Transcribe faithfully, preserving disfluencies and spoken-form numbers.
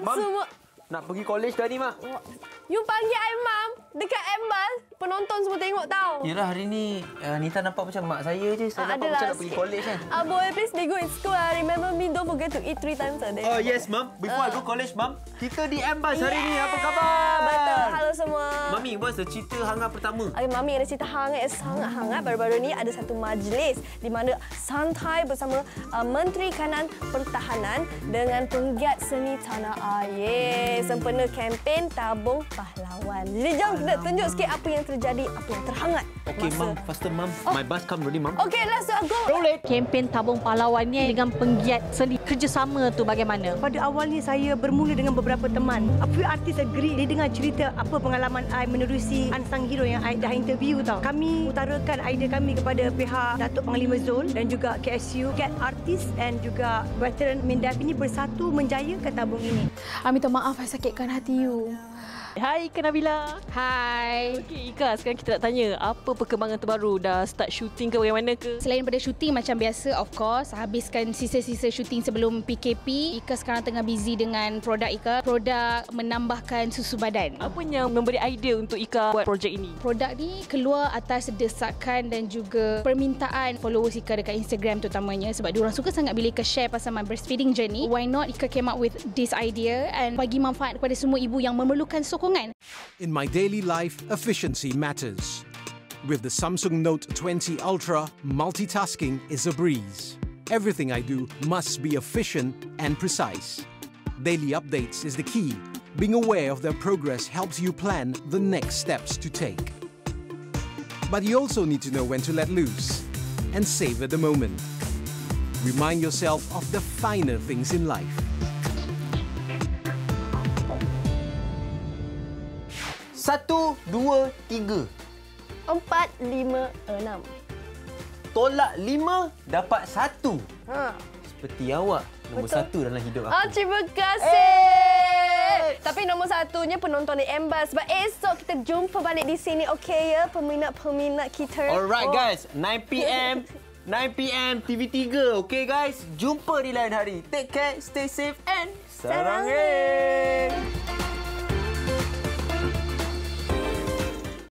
Mam, semua. nak pergi college dah ni, Mak. You panggil I Mam. Dekat Embas, penonton semua tengok tau. Yelah, hari ni uh, Nita nampak macam mak saya je. Saya Ah, nampak adalah macam nak pergi sikit. college kan. Ah, boy, please be good in school. Ah. Remember me, don't forget to eat three times a day. Oh, yes, Mam. Before uh. I go college, Mam, kita di Embas hari yeah. ni. Apa khabar? Betul. Halo semua. Mami, what's the cerita hangat pertama? Okay, Mami ada cerita hangat yang sangat hangat. Baru-baru ni ada satu majlis di mana santai bersama uh, Menteri Kanan Pertahanan dengan penggiat seni tanah air sempena kempen Tabung Pahlawan. Jadi jom kita tunjuk sikit apa yang terjadi, apa yang terhangat. Okay, masa... Mam. Faster, Mam. Oh. My bus come already, Mam. Okay, let's go. Roll it. Kempen Tabung Pahlawan ni dengan penggiat seni kerjasama tu bagaimana? Pada awalnya saya bermula dengan beberapa teman. A few artist agree. Dia dengar cerita apa pengalaman I menerusi Unsung Hero yang I dah interview tau. Kami utarakan idea kami kepada pihak Datuk Panglima Zul dan juga K S U, Cat Artist dan juga veteran MINDEF ini bersatu menjayakan tabung ini. Ah, minta maaf, saya sakitkan hati you. Hai, Ika Nabila. Hai. Okey, Ika, sekarang kita nak tanya, apa perkembangan terbaru? Dah start shooting ke bagaimana ke? Selain daripada syuting macam biasa, of course, habiskan sisa-sisa syuting sebelum P K P. Ika sekarang tengah busy dengan produk Ika. Produk menambahkan susu badan. Apa yang memberi idea untuk Ika buat projek ini? Produk ni keluar atas desakan dan juga permintaan followers Ika dekat Instagram terutamanya sebab diorang suka sangat bila Ika share pasal my breastfeeding journey. Why not Ika came up with this idea and bagi manfaat kepada semua ibu yang memerlukan sokongan. In my daily life, efficiency matters. With the Samsung Note twenty Ultra, multitasking is a breeze. Everything I do must be efficient and precise. Daily updates is the key. Being aware of their progress helps you plan the next steps to take. But you also need to know when to let loose and savor the moment. Remind yourself of the finer things in life. Satu, dua, tiga. Empat, lima, enam. Tolak lima, dapat satu. Ha. Seperti awak. Nombor Betul. satu dalam hidup aku. Ah, terima kasih. Hey. Tapi nombor satunya penonton di Embas. Sebab esok kita jumpa balik di sini, okey ya? Peminat-peminat kita. Alright, oh. guys. nine p m nine p m T V tiga. Okey, guys. Jumpa di lain hari. Take care, stay safe and sarangin.